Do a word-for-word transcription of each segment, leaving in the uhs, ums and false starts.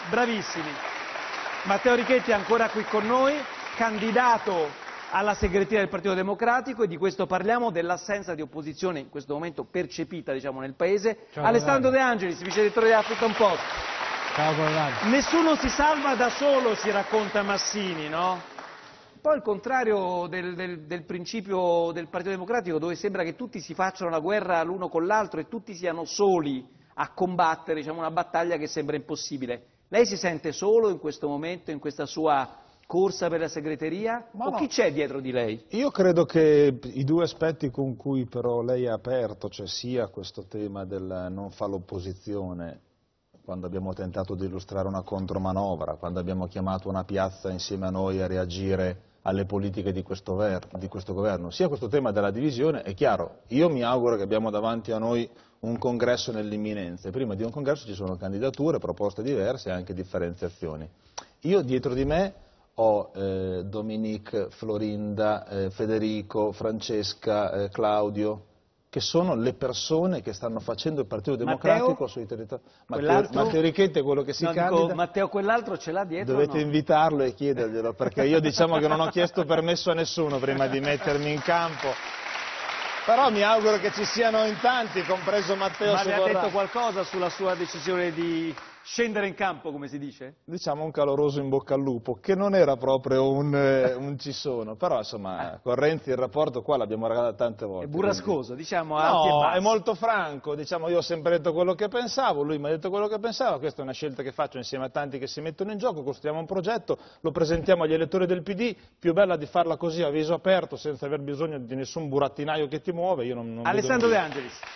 bravissimi. Matteo Richetti è ancora qui con noi, candidato alla segreteria del Partito Democratico, e di questo parliamo, dell'assenza di opposizione in questo momento percepita, diciamo, nel Paese. Ciao, Alessandro De Angelis, vice direttore di Huffington Post. Ciao Corrado. Nessuno si salva da solo, si racconta Massini, no? Un po' il contrario del, del, del principio del Partito Democratico, dove sembra che tutti si facciano la guerra l'uno con l'altro e tutti siano soli a combattere, diciamo, una battaglia che sembra impossibile. Lei si sente solo in questo momento, in questa sua corsa per la segreteria? Ma o no. Chi c'è dietro di lei? Io credo che i due aspetti con cui però lei ha aperto, cioè sia questo tema del non fa l'opposizione, quando abbiamo tentato di illustrare una contromanovra, quando abbiamo chiamato una piazza insieme a noi a reagire alle politiche di questo, di questo governo, sia questo tema della divisione, è chiaro, io mi auguro che abbiamo davanti a noi un congresso nell'imminenza, e prima di un congresso ci sono candidature, proposte diverse e anche differenziazioni. Io dietro di me ho eh, Dominique, Florinda, eh, Federico, Francesca, eh, Claudio, che sono le persone che stanno facendo il Partito Democratico Matteo? sui territori. Matteo, Matteo Richetti è quello che si No, candida. dico, Matteo quell'altro ce l'ha dietro? Dovete no? invitarlo e chiederglielo, perché io diciamo che non ho chiesto permesso a nessuno prima di mettermi in campo. Però mi auguro che ci siano in tanti, compreso Matteo. Ma se le ha vorrà. detto qualcosa sulla sua decisione di scendere in campo, come si dice? Diciamo un caloroso in bocca al lupo, che non era proprio un, eh, un ci sono, però insomma con Renzi il rapporto qua l'abbiamo regalato tante volte. È burrascoso, quindi... diciamo, alti e No, bassi. è molto franco, diciamo, io ho sempre detto quello che pensavo, lui mi ha detto quello che pensava, questa è una scelta che faccio insieme a tanti che si mettono in gioco, costruiamo un progetto, lo presentiamo agli elettori del P D, più bella di farla così a viso aperto, senza aver bisogno di nessun burattinaio che ti muove, io non, non Alessandro vedo De nulla. Angelis.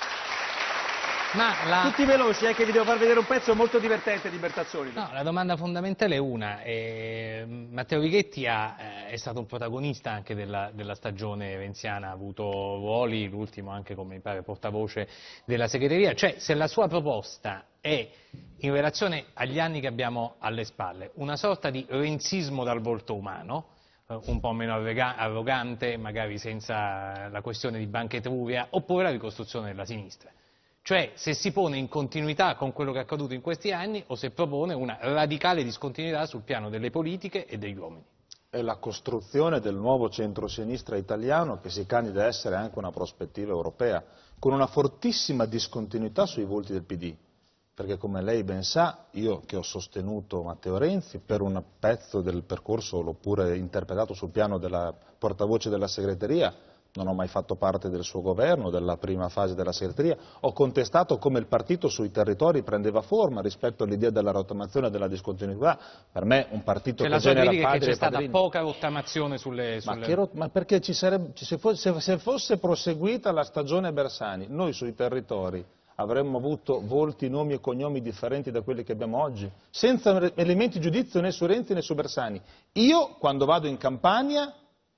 Ma la... Tutti veloci, eh, che vi devo far vedere un pezzo molto divertente di Bertazzoni. No, la domanda fondamentale è una. Eh, Matteo Richetti ha, eh, è stato un protagonista anche della, della stagione renziana, ha avuto ruoli, l'ultimo anche come mi pare portavoce della segreteria, cioè se la sua proposta è in relazione agli anni che abbiamo alle spalle, una sorta di renzismo dal volto umano, eh, un po' meno arrogante, magari senza la questione di Banca Etruria, oppure la ricostruzione della sinistra. Cioè se si pone in continuità con quello che è accaduto in questi anni o se propone una radicale discontinuità sul piano delle politiche e degli uomini. È la costruzione del nuovo centro-sinistra italiano che si candida a essere anche una prospettiva europea, con una fortissima discontinuità sui volti del P D. Perché come lei ben sa, io che ho sostenuto Matteo Renzi per un pezzo del percorso, l'ho pure interpretato sul piano della portavoce della segreteria, non ho mai fatto parte del suo governo, della prima fase della segreteria, ho contestato come il partito sui territori prendeva forma rispetto all'idea della rottamazione e della discontinuità. Per me un partito cioè, che genera padri e che c'è stata padrini. poca rottamazione sulle... sulle... Ma, che rot... Ma perché ci sarebbe... se, fosse, se fosse proseguita la stagione Bersani, noi sui territori avremmo avuto volti, nomi e cognomi differenti da quelli che abbiamo oggi, senza elementi di giudizio né su Renzi né su Bersani. Io, quando vado in Campania,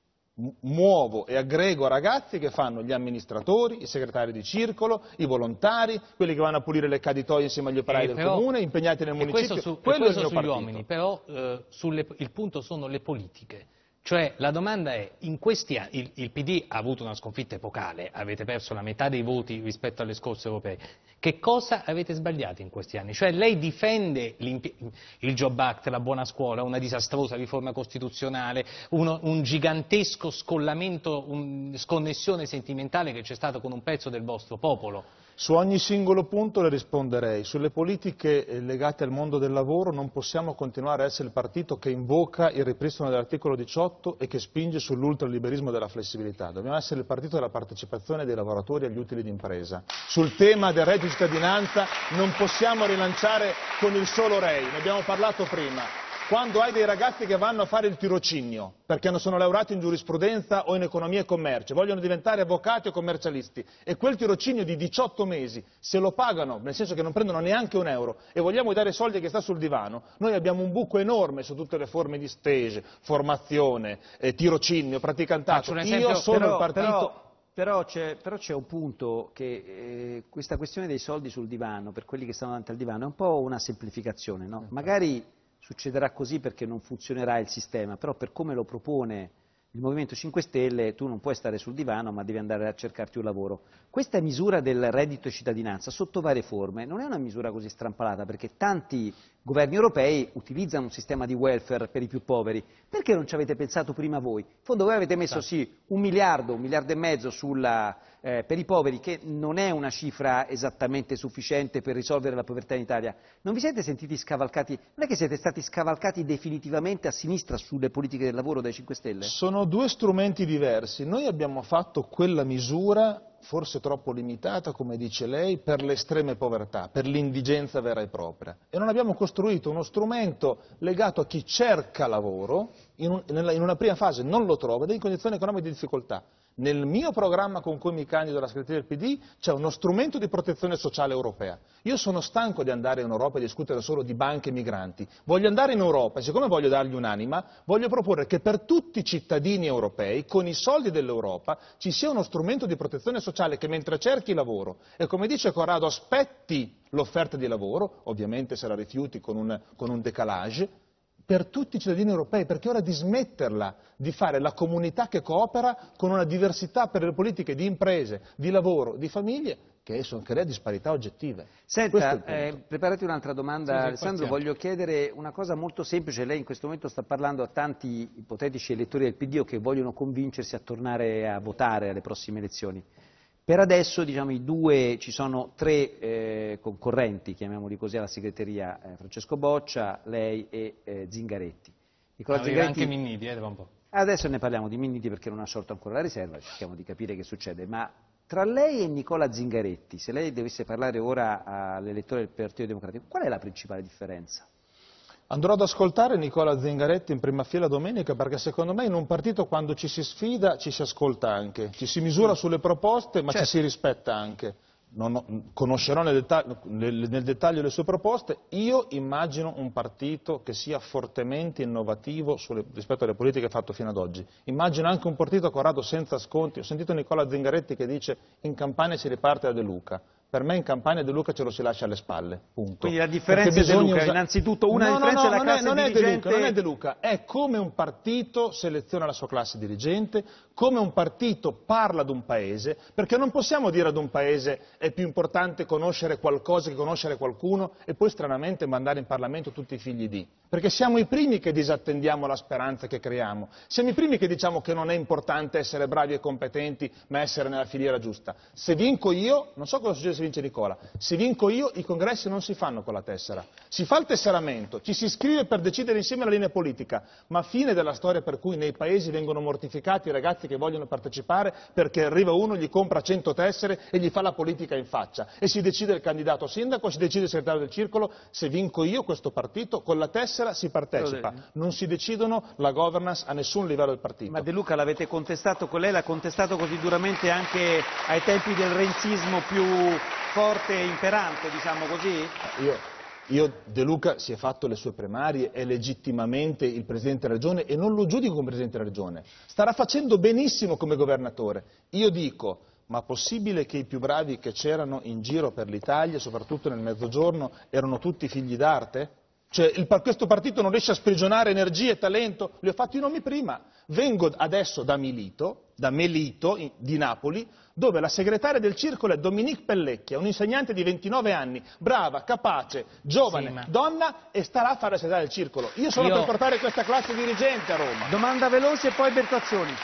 muovo e aggrego ragazzi che fanno gli amministratori, i segretari di circolo, i volontari, quelli che vanno a pulire le caditoie insieme agli operai eh, del però, comune, impegnati nel municipio. Questo, su, quello questo è il mio sugli partito. uomini, però eh, sulle, il punto sono le politiche. Cioè la domanda è, in questi anni il, il P D ha avuto una sconfitta epocale, avete perso la metà dei voti rispetto alle scorse europee, che cosa avete sbagliato in questi anni? Cioè lei difende il Job Act, la buona scuola, una disastrosa riforma costituzionale, uno, un gigantesco scollamento, un, sconnessione sentimentale che c'è stato con un pezzo del vostro popolo. Su ogni singolo punto le risponderei. Sulle politiche legate al mondo del lavoro non possiamo continuare a essere il partito che invoca il ripristino dell'articolo diciotto e che spinge sull'ultraliberismo della flessibilità. Dobbiamo essere il partito della partecipazione dei lavoratori agli utili d'impresa. Sul tema del reddito di cittadinanza non possiamo rilanciare con il solo R E I, ne abbiamo parlato prima. Quando hai dei ragazzi che vanno a fare il tirocinio, perché non sono laureati in giurisprudenza o in economia e commercio, vogliono diventare avvocati o commercialisti, e quel tirocinio di diciotto mesi, se lo pagano, nel senso che non prendono neanche un euro, e vogliamo dare soldi a chi sta sul divano, noi abbiamo un buco enorme su tutte le forme di stage, formazione, eh, tirocinio, praticantato. Io sono però, il partito... Però... Però c'è, però c'è un punto che eh, questa questione dei soldi sul divano, per quelli che stanno davanti al divano, è un po' una semplificazione, no? Magari succederà così perché non funzionerà il sistema, però per come lo propone il Movimento cinque Stelle tu non puoi stare sul divano ma devi andare a cercarti un lavoro. Questa misura del reddito di cittadinanza sotto varie forme non è una misura così strampalata, perché tanti governi europei utilizzano un sistema di welfare per i più poveri. Perché non ci avete pensato prima voi? In fondo voi avete messo sì un miliardo, un miliardo e mezzo sulla, eh, per i poveri, che non è una cifra esattamente sufficiente per risolvere la povertà in Italia. Non vi siete sentiti scavalcati? Non è che siete stati scavalcati definitivamente a sinistra sulle politiche del lavoro dai cinque Stelle? Sono due strumenti diversi. Noi abbiamo fatto quella misura, forse troppo limitata, come dice lei, per le estreme povertà, per l'indigenza vera e propria. E non abbiamo costruito uno strumento legato a chi cerca lavoro, in, un, nella, in una prima fase non lo trova ed è in condizioni economiche di difficoltà. Nel mio programma con cui mi candido alla segreteria del P D c'è uno strumento di protezione sociale europea. Io sono stanco di andare in Europa e discutere solo di banche e migranti. Voglio andare in Europa e siccome voglio dargli un'anima, voglio proporre che per tutti i cittadini europei, con i soldi dell'Europa, ci sia uno strumento di protezione sociale che mentre cerchi lavoro e, come dice Corrado, aspetti l'offerta di lavoro, ovviamente se la rifiuti con un, con un decalage, per tutti i cittadini europei, perché è ora di smetterla di fare la comunità che coopera con una diversità per le politiche di imprese, di lavoro, di famiglie, che sono, crea disparità oggettive. Senta, eh, preparati un'altra domanda, sì, Alessandro, voglio chiedere una cosa molto semplice. Lei in questo momento sta parlando a tanti ipotetici elettori del P D o che vogliono convincersi a tornare a votare alle prossime elezioni. Per adesso, diciamo, i due, ci sono tre eh, concorrenti, chiamiamoli così, alla segreteria, eh, Francesco Boccia, lei e eh, Zingaretti. Nicola Zingaretti anche Minniti, eh, un po'. Adesso ne parliamo di Minniti perché non ha sciolto ancora la riserva, cerchiamo di capire che succede, ma tra lei e Nicola Zingaretti, se lei dovesse parlare ora all'elettore del Partito Democratico, qual è la principale differenza? Andrò ad ascoltare Nicola Zingaretti in prima fila domenica perché secondo me in un partito quando ci si sfida ci si ascolta anche, ci si misura sulle proposte ma certo. Ci si rispetta anche. Non ho, conoscerò nel dettaglio, nel, nel dettaglio le sue proposte, io immagino un partito che sia fortemente innovativo sulle, rispetto alle politiche fatte fino ad oggi. Immagino anche un partito Corrado senza sconti. Ho sentito Nicola Zingaretti che dice in Campania si riparte da De Luca. Per me in Campania De Luca ce lo si lascia alle spalle, punto. Quindi la differenza è De Luca, usa... innanzitutto una no, differenza no, no, è la non classe è, non dirigente... È De Luca, non è De Luca, è come un partito seleziona la sua classe dirigente, come un partito parla ad un paese, perché non possiamo dire ad un paese è più importante conoscere qualcosa che conoscere qualcuno e poi stranamente mandare in Parlamento tutti i figli di. Perché siamo i primi che disattendiamo la speranza che creiamo, siamo i primi che diciamo che non è importante essere bravi e competenti ma essere nella filiera giusta. Se vinco io, non so cosa succede se vince Nicola, se vinco io i congressi non si fanno con la tessera, si fa il tesseramento, ci si iscrive per decidere insieme la linea politica, ma fine della storia per cui nei paesi vengono mortificati i ragazzi che vogliono partecipare perché arriva uno, gli compra cento tessere e gli fa la politica in faccia e si decide il candidato a sindaco, si decide il segretario del circolo, se vinco io questo partito con la tessera si partecipa, non si decidono la governance a nessun livello del partito. Ma De Luca l'avete contestato con lei, l'ha contestato così duramente anche ai tempi del renzismo più forte e imperante, diciamo così? Io, io De Luca si è fatto le sue primarie, è legittimamente il Presidente della Regione e non lo giudico come Presidente della Regione, starà facendo benissimo come governatore. Io dico, ma possibile che i più bravi che c'erano in giro per l'Italia, soprattutto nel Mezzogiorno, erano tutti figli d'arte? Cioè il, questo partito non riesce a sprigionare energia e talento, li ho fatti i nomi prima. Vengo adesso da Milito, da Melito in, di Napoli, dove la segretaria del circolo è Dominique Pellecchia, un'insegnante di ventinove anni, brava, capace, giovane, sì, ma... donna e starà a fare la segretaria del circolo. Io sono Io... per portare questa classe dirigente a Roma. Domanda veloce e poi Bertazzoni.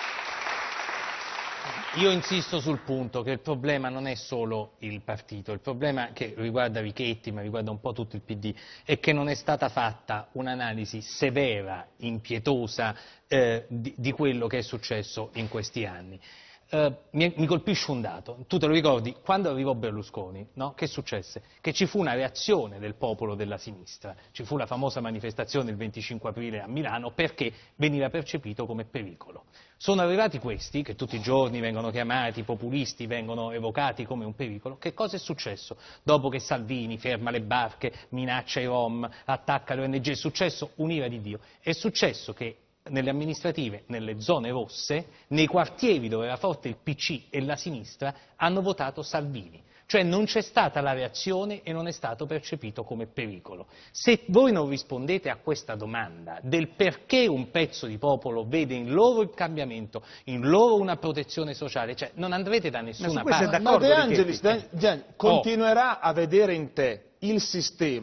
Io insisto sul punto che il problema non è solo il partito, il problema che riguarda Vichetti, ma riguarda un po' tutto il P D, è che non è stata fatta un'analisi severa, impietosa eh, di, di quello che è successo in questi anni. Uh, mi, mi colpisce un dato, tu te lo ricordi, quando arrivò Berlusconi, no? Che successe? Che ci fu una reazione del popolo della sinistra, ci fu la famosa manifestazione il venticinque aprile a Milano perché veniva percepito come pericolo. Sono arrivati questi, che tutti i giorni vengono chiamati populisti, vengono evocati come un pericolo, che cosa è successo? Dopo che Salvini ferma le barche, minaccia i Rom, attacca le O N G, è successo un'ira di Dio, è successo che nelle amministrative, nelle zone rosse, nei quartieri dove era forte il P C e la sinistra, hanno votato Salvini. Cioè non c'è stata la reazione e non è stato percepito come pericolo. Se voi non rispondete a questa domanda del perché un pezzo di popolo vede in loro il cambiamento, in loro una protezione sociale, cioè non andrete da nessuna parte. Ma De Angelis, De Angelis continuerà oh. a vedere in te il sistema,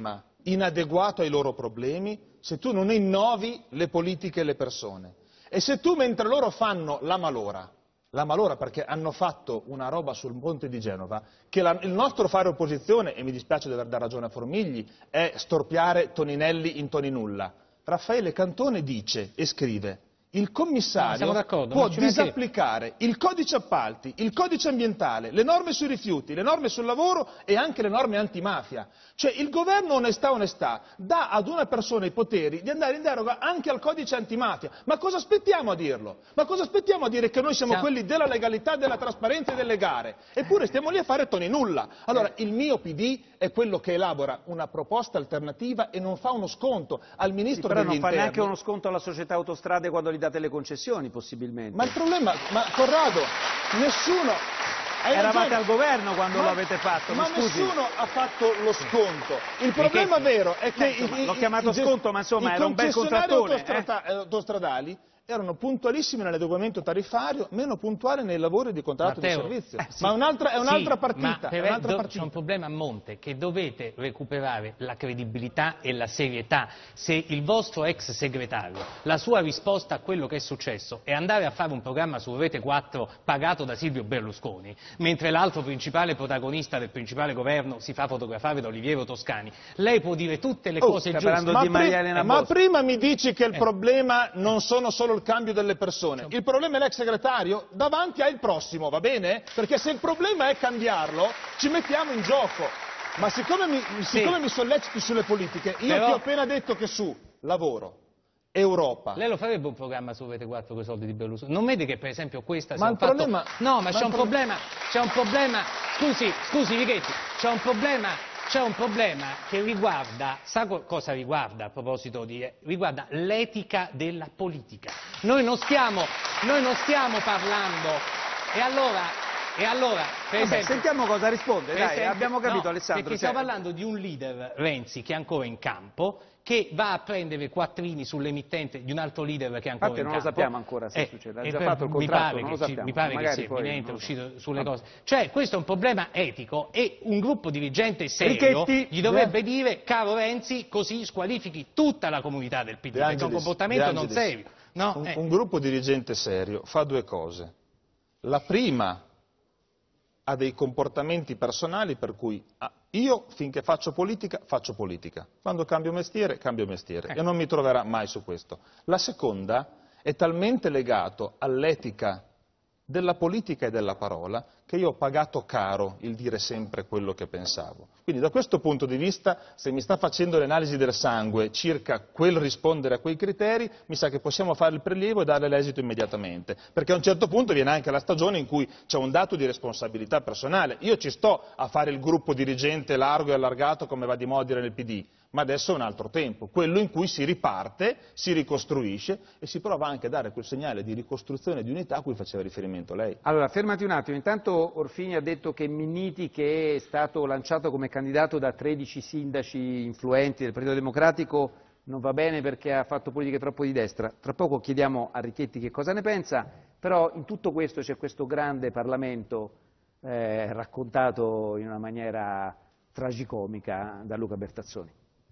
inadeguato ai loro problemi, se tu non innovi le politiche e le persone. E se tu, mentre loro fanno la malora, la malora perché hanno fatto una roba sul ponte di Genova, che la, il nostro fare opposizione, e mi dispiace di aver dato ragione a Formigli, è storpiare Toninelli in Toninulla. Raffaele Cantone dice e scrive: il commissario no, può disapplicare il codice appalti, il codice ambientale, le norme sui rifiuti, le norme sul lavoro e anche le norme antimafia. Cioè il governo onestà onestà dà ad una persona i poteri di andare in deroga anche al codice antimafia. Ma cosa aspettiamo a dirlo? Ma cosa aspettiamo a dire che noi siamo quelli della legalità, della trasparenza e delle gare? Eppure stiamo lì a fare Toninulla. Allora il mio P D è quello che elabora una proposta alternativa e non fa uno sconto al ministro sì, però degli non fa interni. neanche uno sconto alla società autostrade quando gli date le concessioni, possibilmente. Ma il problema, ma Corrado, nessuno... Hai Eravate ragione. al governo quando ma, lo avete fatto, ma mi scusi. nessuno ha fatto lo sconto. Il problema vero è che... Beh, insomma, i, l'ho chiamato i, sconto, ma insomma i era un bel contrattone. autostrada, eh? autostradali erano puntualissimi nell'adeguamento tariffario, meno puntuali nei lavori di contratto Matteo, di servizio. eh, sì, ma è un'altra, è un'altra sì, partita. C'è un problema a monte, che dovete recuperare la credibilità e la serietà. Se il vostro ex segretario, la sua risposta a quello che è successo è andare a fare un programma su Rete quattro pagato da Silvio Berlusconi, mentre l'altro principale protagonista del principale governo si fa fotografare da Oliviero Toscani, lei può dire tutte le oh, cose giuste. Ma, di pri ma prima mi dici che il eh. problema non sono solo il cambio delle persone, il problema è l'ex segretario, davanti al prossimo, va bene? Perché se il problema è cambiarlo, ci mettiamo in gioco. Ma siccome mi, siccome sì. mi solleciti sulle politiche, io Però... ti ho appena detto che su lavoro, Europa. Lei lo farebbe un programma su Rete quattro con i soldi di Berlusconi? Non vede che per esempio questa ma il fatto... problema... No, ma, ma c'è un pro... problema, c'è un problema, scusi, scusi Righetti, c'è un problema... C'è un problema che riguarda, sa cosa riguarda a proposito di, riguarda l'etica della politica. Noi non stiamo, noi non stiamo parlando, e allora, e allora per Vabbè, esempio... sentiamo cosa risponde, dai, esempio, abbiamo capito no, Alessandro. Perché stiamo parlando di un leader, Renzi, che è ancora in campo, che va a prendere quattrini sull'emittente di un altro leader che è ancora Infatti in non campo. lo sappiamo ancora se eh, succede, ha già fatto il contratto, non lo sappiamo. Mi pare che sia imminente, è uscito sulle cose. Cioè questo è un problema etico e un gruppo dirigente serio Richetti, gli dovrebbe dire, caro Renzi, così squalifichi tutta la comunità del P D, perché è un comportamento non serio. No? Un, eh. un gruppo dirigente serio fa due cose. La prima ha dei comportamenti personali per cui ah, io finché faccio politica, faccio politica. Quando cambio mestiere, cambio mestiere. E non mi troverà mai su questo. La seconda è talmente legato all'etica della politica e della parola che io ho pagato caro il dire sempre quello che pensavo. Quindi da questo punto di vista, se mi sta facendo l'analisi del sangue circa quel rispondere a quei criteri, mi sa che possiamo fare il prelievo e dare l'esito immediatamente, perché a un certo punto viene anche la stagione in cui c'è un dato di responsabilità personale. Io ci sto a fare il gruppo dirigente largo e allargato come va di moda dire nel P D, ma adesso è un altro tempo, quello in cui si riparte, si ricostruisce e si prova anche a dare quel segnale di ricostruzione e di unità a cui faceva riferimento lei. Allora, fermati un attimo, intanto Orfini ha detto che Minniti, che è stato lanciato come candidato da tredici sindaci influenti del Partito Democratico, non va bene perché ha fatto politiche troppo di destra. Tra poco chiediamo a Richetti che cosa ne pensa, però in tutto questo c'è questo grande Parlamento eh, raccontato in una maniera tragicomica da Luca Bertazzoni.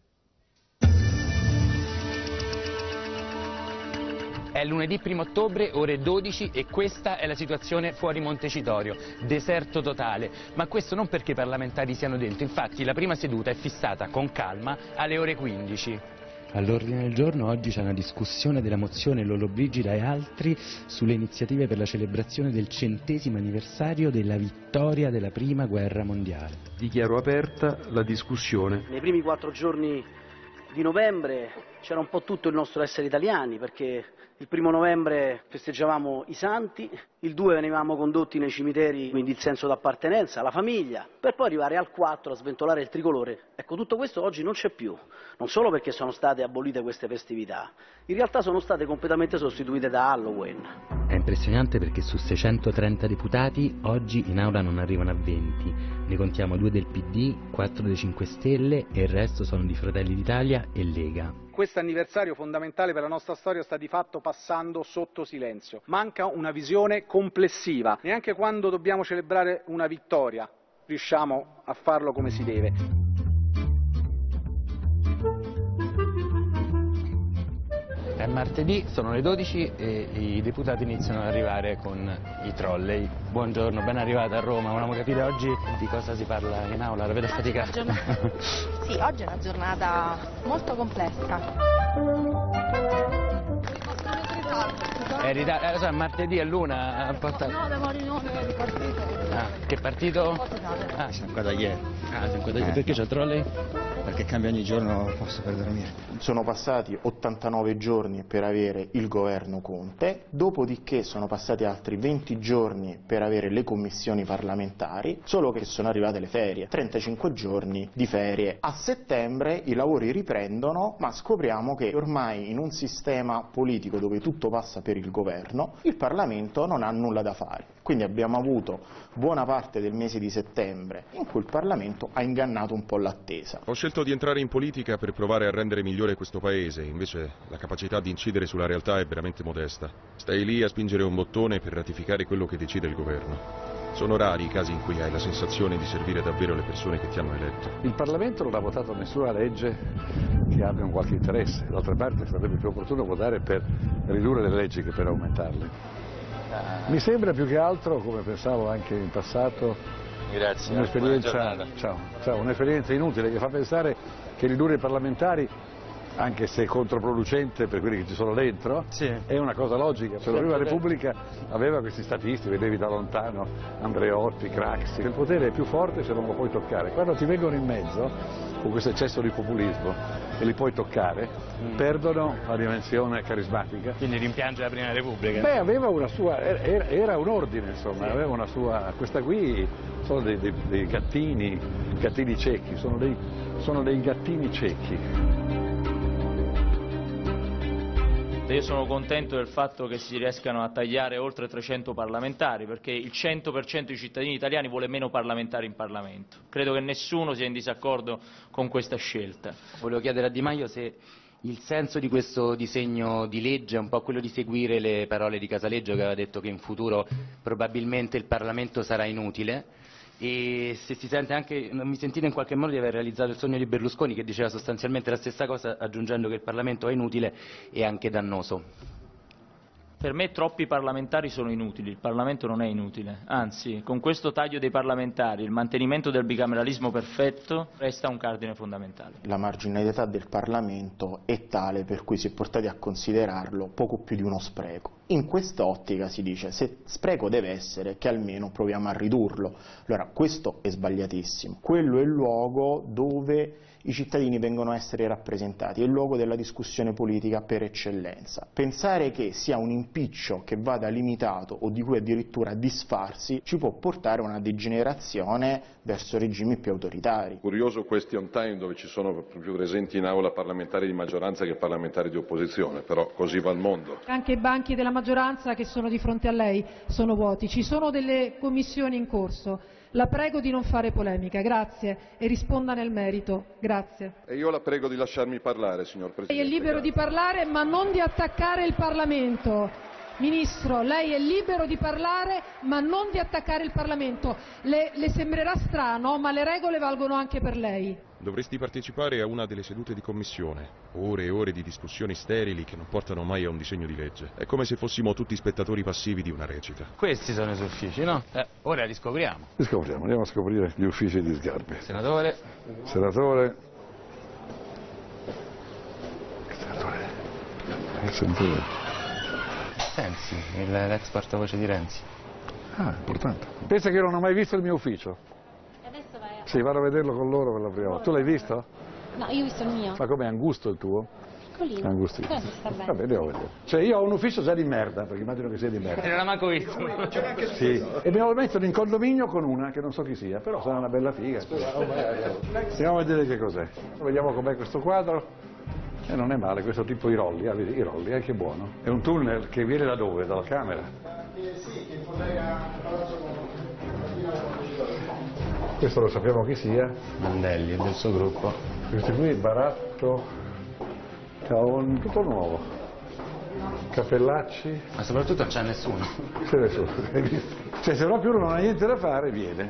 È lunedì primo ottobre, ore dodici, e questa è la situazione fuori Montecitorio, deserto totale, ma questo non perché i parlamentari siano dentro, infatti la prima seduta è fissata con calma alle ore quindici. All'ordine del giorno oggi c'è una discussione della mozione Lollobrigida e altri sulle iniziative per la celebrazione del centesimo anniversario della vittoria della prima guerra mondiale. Dichiaro aperta la discussione. Nei primi quattro giorni di novembre c'era un po' tutto il nostro essere italiani, perché il primo novembre festeggiavamo i santi, il due venivamo condotti nei cimiteri, quindi il senso d'appartenenza, la famiglia, per poi arrivare al quattro a sventolare il tricolore. Ecco, tutto questo oggi non c'è più, non solo perché sono state abolite queste festività, in realtà sono state completamente sostituite da Halloween. È impressionante perché su seicentotrenta deputati oggi in aula non arrivano a venti, ne contiamo due del P D, quattro dei cinque Stelle e il resto sono di Fratelli d'Italia e Lega. Questo anniversario fondamentale per la nostra storia sta di fatto passando sotto silenzio. Manca una visione complessiva. Neanche quando dobbiamo celebrare una vittoria riusciamo a farlo come si deve. martedì, sono le dodici e i deputati iniziano ad arrivare con i trolley. Buongiorno, ben arrivata a Roma. Volevamo capire oggi di cosa si parla in aula, la vedo affaticata. Sì, oggi è una giornata molto complessa. È ritardo, eh, lo so, martedì a l'una. Porta... No, devo riunione di partito. Ah, che partito? Ah, siamo qua da ieri. Ah, siamo qua da ieri. Eh. Perché c'è il trolley? Perché cambia ogni giorno, posso per dormire. Sono passati ottantanove giorni per avere il governo Conte, dopodiché sono passati altri venti giorni per avere le commissioni parlamentari, solo che sono arrivate le ferie, trentacinque giorni di ferie. A settembre i lavori riprendono, ma scopriamo che ormai in un sistema politico dove tutto passa per il governo, il Parlamento non ha nulla da fare. Quindi abbiamo avuto buona parte del mese di settembre in cui il Parlamento ha ingannato un po' l'attesa. Ho scelto di entrare in politica per provare a rendere migliore questo paese, invece la capacità di incidere sulla realtà è veramente modesta. Stai lì a spingere un bottone per ratificare quello che decide il governo. Sono rari i casi in cui hai la sensazione di servire davvero le persone che ti hanno eletto. Il Parlamento non ha votato nessuna legge che abbia un qualche interesse, d'altra parte sarebbe più opportuno votare per ridurre le leggi che per aumentarle. Mi sembra più che altro, come pensavo anche in passato, un'esperienza ciao, ciao, un'esperienza inutile che fa pensare che ridurre i parlamentari, anche se controproducente per quelli che ci sono dentro, sì, è una cosa logica. Se la prima Repubblica aveva questi statisti, vedevi da lontano Andreotti, Craxi, il potere è più forte se non lo puoi toccare. Quando ti vengono in mezzo con questo eccesso di populismo e li puoi toccare, mm. perdono la dimensione carismatica. Quindi rimpiange la prima Repubblica? Beh, aveva una sua, era, era un ordine, insomma, sì, aveva una sua, questa qui sono dei, dei, dei gattini, gattini ciechi, sono dei, sono dei gattini ciechi. Io sono contento del fatto che si riescano a tagliare oltre trecento parlamentari, perché il cento per cento dei cittadini italiani vuole meno parlamentari in Parlamento. Credo che nessuno sia in disaccordo con questa scelta. Volevo chiedere a Di Maio se il senso di questo disegno di legge è un po' quello di seguire le parole di Casaleggio, che aveva detto che in futuro probabilmente il Parlamento sarà inutile. E se si sente anche, non mi sentite in qualche modo di aver realizzato il sogno di Berlusconi, che diceva sostanzialmente la stessa cosa, aggiungendo che il Parlamento è inutile e anche dannoso? Per me troppi parlamentari sono inutili, il Parlamento non è inutile, anzi con questo taglio dei parlamentari il mantenimento del bicameralismo perfetto resta un cardine fondamentale. La marginalità del Parlamento è tale per cui si è portati a considerarlo poco più di uno spreco. In quest'ottica si dice se spreco deve essere che almeno proviamo a ridurlo. Allora questo è sbagliatissimo, quello è il luogo dove i cittadini vengono a essere rappresentati, è il luogo della discussione politica per eccellenza. Pensare che sia un impiccio che vada limitato o di cui addirittura disfarsi ci può portare a una degenerazione verso regimi più autoritari. Curioso question time dove ci sono più presenti in aula parlamentari di maggioranza che parlamentari di opposizione, però così va il mondo. Anche i banchi della maggioranza che sono di fronte a lei sono vuoti, ci sono delle commissioni in corso. La prego di non fare polemica, grazie, e risponda nel merito, grazie. E io la prego di lasciarmi parlare, signor Presidente. Lei è libero grazie. di parlare, ma non di attaccare il Parlamento. Ministro, lei è libero di parlare, ma non di attaccare il Parlamento. Le, le sembrerà strano, ma le regole valgono anche per lei. Dovresti partecipare a una delle sedute di commissione, ore e ore di discussioni sterili che non portano mai a un disegno di legge. È come se fossimo tutti spettatori passivi di una recita. Questi sono i suoi uffici, no? Eh, ora li scopriamo. Li scopriamo, andiamo a scoprire gli uffici di Sgarbi. Senatore. Senatore. Senatore. Il senatore. Renzi, l'ex portavoce di Renzi. Ah, importante. Pensa che io non ho mai visto il mio ufficio. Adesso vai a... Sì, vado a vederlo con loro per la prima volta. Tu l'hai visto? No, io ho visto il mio. Ma com'è Angusto il tuo? Piccolino. Angustino. Questo sta bene. Vabbè, andiamo a vedere. Cioè io ho un ufficio già di merda, perché immagino che sia di merda. Non l'ha manco visto. Sì, e mi mettono in condominio con una che non so chi sia, però sarà una bella figa. Andiamo a vedere che cos'è. Vediamo com'è questo quadro. E eh, non è male, questo tipo i rolli, ah, vedi, i rolli, è che buono. È un tunnel che viene da dove? Dalla Camera? Eh, sì, che collega Palazzo con... Questo lo sappiamo chi sia. Mandelli, è del suo gruppo. Questo qui, Baratto, Caon, tutto nuovo. Cappellacci. Ma soprattutto non c'è nessuno. C'è nessuno, hai visto? Cioè se proprio uno non ha niente da fare, viene.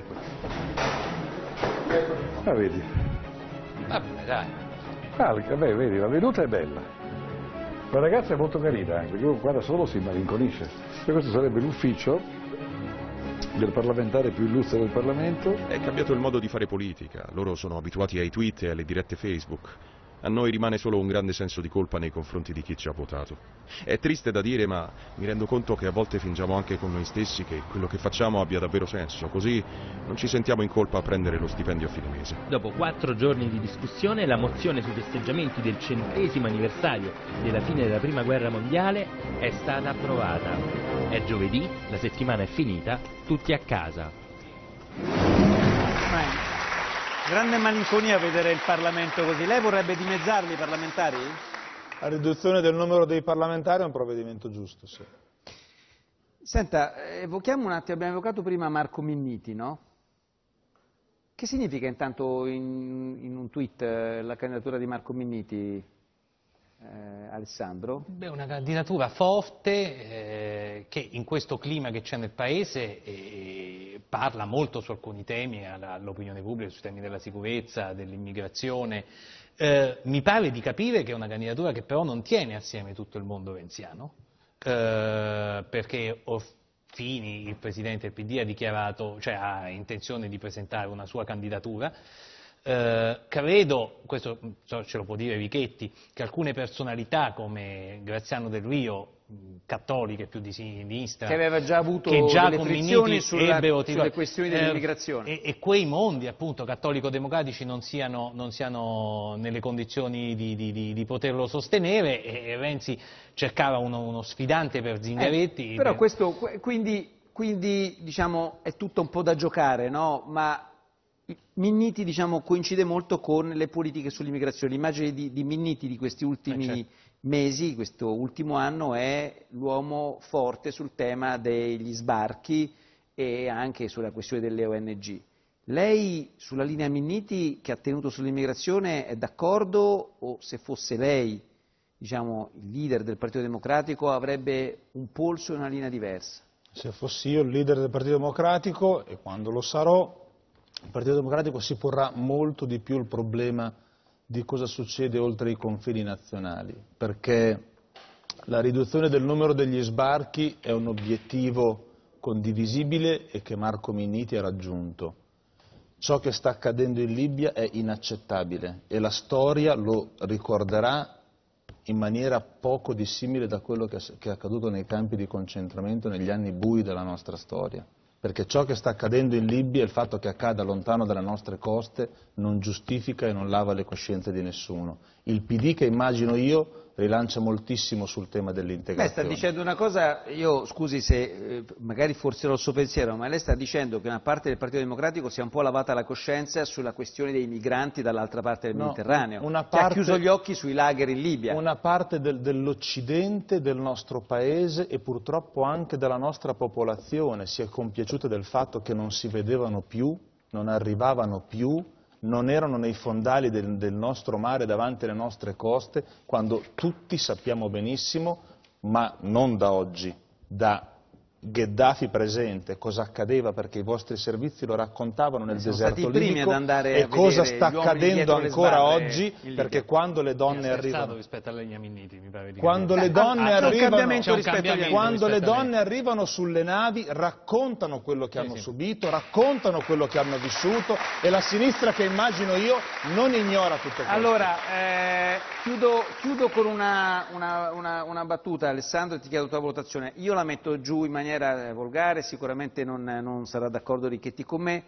Ma vedi. Vabbè, dai. Ah, beh, vedi, la veduta è bella. La ragazza è molto carina, anche perché guarda solo si malinconisce. E questo sarebbe l'ufficio del parlamentare più illustre del Parlamento. È cambiato il modo di fare politica, loro sono abituati ai tweet e alle dirette Facebook. A noi rimane solo un grande senso di colpa nei confronti di chi ci ha votato. È triste da dire, ma mi rendo conto che a volte fingiamo anche con noi stessi che quello che facciamo abbia davvero senso, così non ci sentiamo in colpa a prendere lo stipendio a fine mese. Dopo quattro giorni di discussione, la mozione sui festeggiamenti del centesimo anniversario della fine della Prima Guerra Mondiale è stata approvata. È giovedì, la settimana è finita, tutti a casa. Grande malinconia vedere il Parlamento così. Lei vorrebbe dimezzarli i parlamentari? La riduzione del numero dei parlamentari è un provvedimento giusto, sì. Senta, evochiamo un attimo, abbiamo evocato prima Marco Minniti, no? Che significa intanto in, in un tweet eh, la candidatura di Marco Minniti, eh, Alessandro? Beh, una candidatura forte eh, che in questo clima che c'è nel Paese eh, parla molto su alcuni temi all'opinione pubblica, sui temi della sicurezza, dell'immigrazione. Eh, mi pare di capire che è una candidatura che però non tiene assieme tutto il mondo renziano, eh, perché Orfini, il presidente del P D, ha dichiarato, cioè ha intenzione di presentare una sua candidatura. Eh, credo, questo ce lo può dire Richetti, che alcune personalità come Graziano Del Rio, cattoliche più di sinistra, che aveva già avuto che già delle con frizioni Minniti sulla, ebbero, sulle questioni dell'immigrazione. Eh, e, e quei mondi appunto cattolico-democratici non siano, non siano nelle condizioni di, di, di, di poterlo sostenere, e, e Renzi cercava uno, uno sfidante per Zingaretti. Eh, però per... questo, quindi, quindi diciamo, è tutto un po' da giocare, no? Ma Minniti, diciamo, coincide molto con le politiche sull'immigrazione. L'immagine di, di Minniti di questi ultimi eh, certo. mesi, questo ultimo anno, è l'uomo forte sul tema degli sbarchi e anche sulla questione delle O N G. Lei, sulla linea Minniti che ha tenuto sull'immigrazione, è d'accordo, o se fosse lei, diciamo, il leader del Partito Democratico, avrebbe un polso e una linea diversa? Se fossi io il leader del Partito Democratico, e quando lo sarò, il Partito Democratico si porrà molto di più il problema di cosa succede oltre i confini nazionali, perché la riduzione del numero degli sbarchi è un obiettivo condivisibile e che Marco Minniti ha raggiunto. Ciò che sta accadendo in Libia è inaccettabile e la storia lo ricorderà in maniera poco dissimile da quello che è accaduto nei campi di concentramento negli anni bui della nostra storia. Perché ciò che sta accadendo in Libia e il fatto che accada lontano dalle nostre coste non giustifica e non lava le coscienze di nessuno. Il P D, che immagino io, rilancia moltissimo sul tema dell'integrazione. Lei sta dicendo una cosa, io scusi se eh, magari forse il suo pensiero, ma lei sta dicendo che una parte del Partito Democratico si è un po' lavata la coscienza sulla questione dei migranti dall'altra parte del no, Mediterraneo, una parte, che ha chiuso gli occhi sui lager in Libia. Una parte del, dell'Occidente, del nostro Paese e purtroppo anche della nostra popolazione si è compiaciuta del fatto che non si vedevano più, non arrivavano più, non erano nei fondali del, del nostro mare davanti alle nostre coste, quando tutti sappiamo benissimo, ma non da oggi, da Gheddafi presente, cosa accadeva, perché i vostri servizi lo raccontavano nel deserto libico e cosa sta accadendo ancora oggi, perché quando le donne arrivano rispetto alla linea Minniti, mi pare di quando le donne arrivano quando le donne arrivano sulle navi raccontano quello che sì, hanno sì. subito, raccontano quello che hanno vissuto, e la sinistra, che immagino io, non ignora tutto questo. Allora, eh, chiudo, chiudo con una, una, una, una battuta, Alessandro, e ti chiedo la tua votazione. Io la metto giù in maniera volgare, sicuramente non, non sarà d'accordo Richetti con me.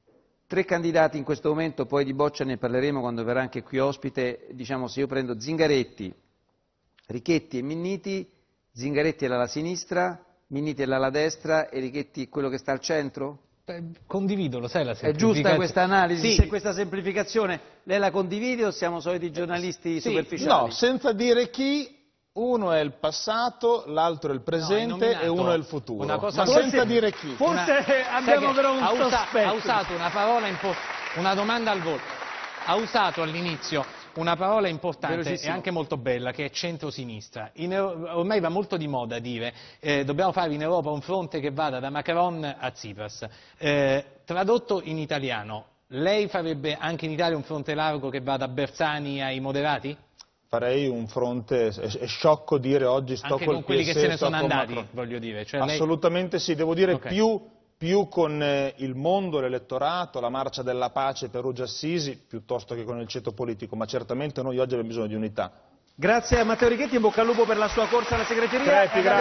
Tre candidati in questo momento, poi di Boccia ne parleremo quando verrà anche qui ospite. Diciamo, se io prendo Zingaretti, Richetti e Minniti, Zingaretti è l'ala sinistra, Minniti è l'ala destra e Richetti quello che sta al centro? Beh, condivido, lo sai la semplificazione. È giusta questa analisi? Sì. Se questa semplificazione lei la condivide o siamo soliti giornalisti sì, superficiali? No, senza dire chi. Uno è il passato, l'altro è il presente no, è e uno è il futuro, una cosa ma forse, senza dire chi. Forse una, abbiamo però un ha sospetto. Usa, ha usato una parola, una domanda al volo, ha usato all'inizio una parola importante e anche molto bella, che è centro-sinistra. Ormai va molto di moda dire eh, dobbiamo fare in Europa un fronte che vada da Macron a Tsipras. Eh, tradotto in italiano, lei farebbe anche in Italia un fronte largo che va da Bersani ai moderati? farei un fronte, è, è sciocco dire oggi sto Anche col con quelli P S, che se ne sto sono con andati, Macron. voglio dire. Cioè lei... Assolutamente sì, devo dire Okay. più, più con eh, il mondo, l'elettorato, la marcia della pace, Perugia Assisi, piuttosto che con il ceto politico, ma certamente noi oggi abbiamo bisogno di unità. Grazie a Matteo Righetti, in bocca al lupo per la sua corsa alla segreteria. Crepi,